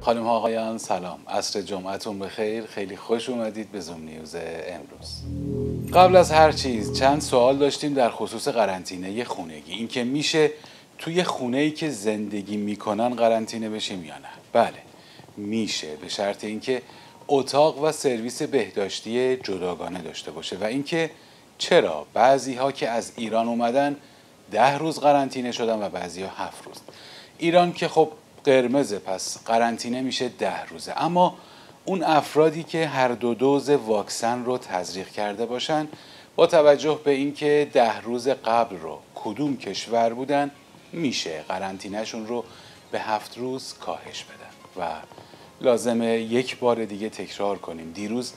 خانم ها آقایان سلام، عصر جمعتون بخیر. خیلی خوش اومدید به زوم نیوز امروز. قبل از هر چیز چند سوال داشتیم در خصوص قرنطینه خونگی. این که میشه توی خونه‌ای که زندگی میکنن قرنطینه بشیم یا نه؟ بله میشه، به شرط اینکه اتاق و سرویس بهداشتی جداگانه داشته باشه. و اینکه چرا بعضی ها که از ایران اومدن 10 روز قرنطینه شدن و بعضی ها 7 روز. ایران که خب قرمزه، پس قرنطینه میشه 10 روزه. اما اون افرادی که هر دو دوز واکسن رو تزریق کرده باشن، با توجه به اینکه 10 روز قبل رو کدوم کشور بودن، میشه قرنطینهشون رو به 7 روز کاهش بدن. و لازمه یک بار دیگه تکرار کنیم، دیروز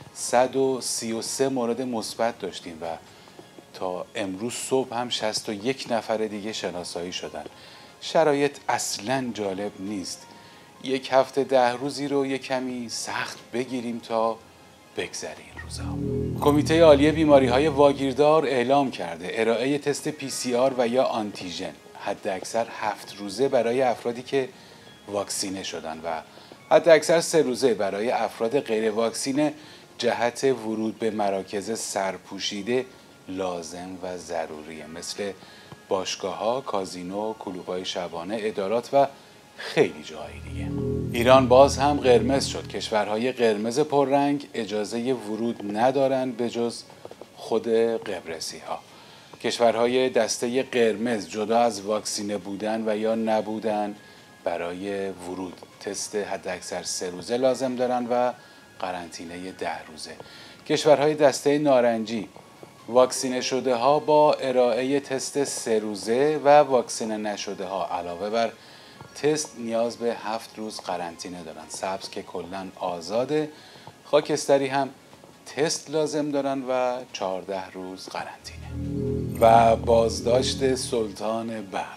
133 مورد مثبت داشتیم و تا امروز صبح هم 61 نفر دیگه شناسایی شدن. شرایط اصلاً جالب نیست. یک هفته 10 روزی رو یک کمی سخت بگیریم تا بگذره این روزا. کمیته عالی بیماری‌های واگیردار اعلام کرده ارائه تست PCR و یا آنتیژن حداکثر 7 روزه برای افرادی که واکسینه شدن و حداکثر 3 روزه برای افراد غیر واکسینه جهت ورود به مراکز سرپوشیده لازم و ضروریه، مثل باشگاه‌ها، کازینو، کلوب‌های شبانه، ادارات و خیلی جاهای دیگه. ایران باز هم قرمز شد. کشورهای قرمز پررنگ اجازه ورود ندارن به جز خود قبرسی‌ها. کشورهای دسته قرمز جدا از واکسینه بودن و یا نبودن برای ورود تست حداکثر 3 روزه لازم دارن و قرنطینه 10 روزه. کشورهای دسته نارنجی واکسینه شده ها با ارائه تست 3 روزه و واکسینه نشده ها علاوه بر تست نیاز به 7 روز قرنطینه دارن. سبز که کلاً آزاده، خاکستری هم تست لازم دارن و 14 روز قرنطینه. و بازداشت سلطان برق.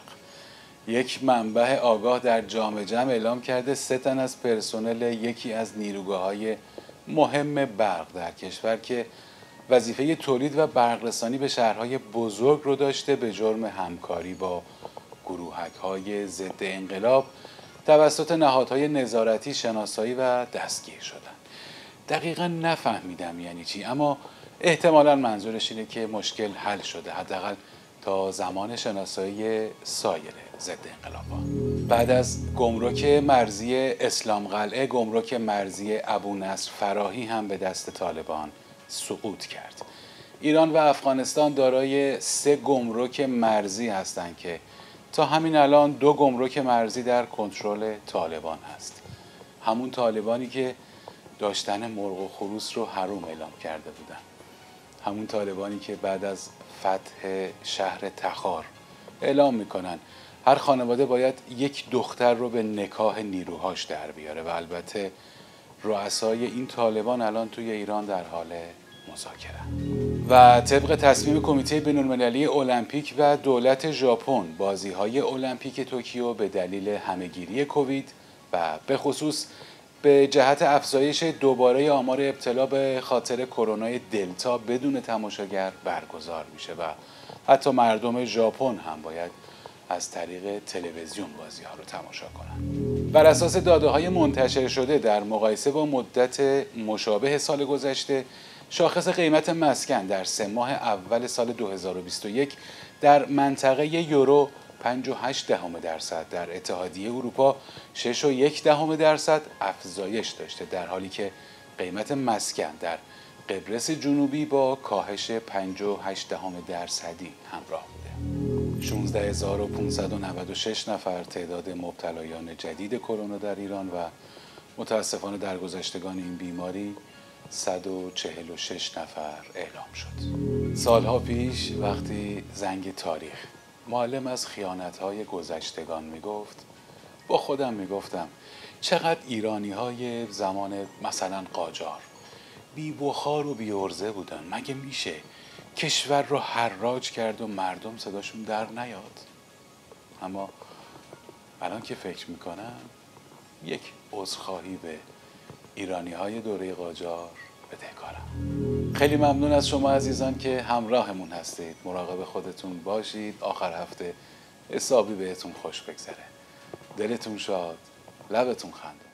یک منبع آگاه در جام جم اعلام کرده 3 تن از پرسنل یکی از نیروگاه‌های مهم برق در کشور که وظیفه تولید و برقرسانی به شهرهای بزرگ رو داشته، به جرم همکاری با گروهک‌های ضد انقلاب توسط نهادهای نظارتی شناسایی و دستگیر شدن. دقیقا نفهمیدم یعنی چی، اما احتمالاً منظورش اینه که مشکل حل شده، حداقل تا زمان شناسایی سایر ضد انقلاب‌ها. بعد از گمرک مرزی اسلام قلعه، گمرک مرزی ابونصر فراهی هم به دست طالبان سقوط کرد. ایران و افغانستان دارای 3 گمرک مرزی هستند که تا همین الان 2 گمرک مرزی در کنترل طالبان هست. همون طالبانی که داشتن مرغ و خروس رو حرام اعلام کرده بودن. همون طالبانی که بعد از فتح شهر تخار اعلام میکنن هر خانواده باید یک دختر رو به نکاح نیروهاش در بیاره. و البته رؤسای این طالبان الان توی ایران در حال مذاکره. و طبق تصمیم کمیته بین‌المللی المپیک و دولت ژاپن، بازی‌های المپیک توکیو به دلیل همهگیری کووید و به خصوص به جهت افزایش دوباره آمار ابتلا به خاطر کرونا دلتا بدون تماشاگر برگزار میشه و حتی مردم ژاپن هم باید از طریق تلویزیون بازی‌ها رو تماشا کنن. بر اساس داده‌های منتشر شده در مقایسه با مدت مشابه سال گذشته، شاخص قیمت مسکن در 3 ماه اول سال 2021 در منطقه یورو 5.8%، در اتحادیه اروپا 6.1% افزایش داشته، در حالی که قیمت مسکن در قبرس جنوبی با کاهش 5.8% همراه بوده. 16596 نفر تعداد مبتلایان جدید کرونا در ایران و متاسفانه درگذشتگان این بیماری 146 نفر اعلام شد. سالها پیش وقتی زنگ تاریخ معلم از خیانت‌های گذشتگان میگفت، با خودم میگفتم چقدر ایرانی‌های زمان مثلا قاجار بی بخار و بی عرضه بودن. مگه میشه کشور رو حراج کرد و مردم صداشون در نیاد؟ اما الان که فکر میکنم یک عذرخواهی به ایرانی‌های دوره قاجار بدهکارم. خیلی ممنون از شما عزیزان که همراهمون هستید. مراقب خودتون باشید. آخر هفته حسابی بهتون خوش بگذره. دلتون شاد، لبتون خنده.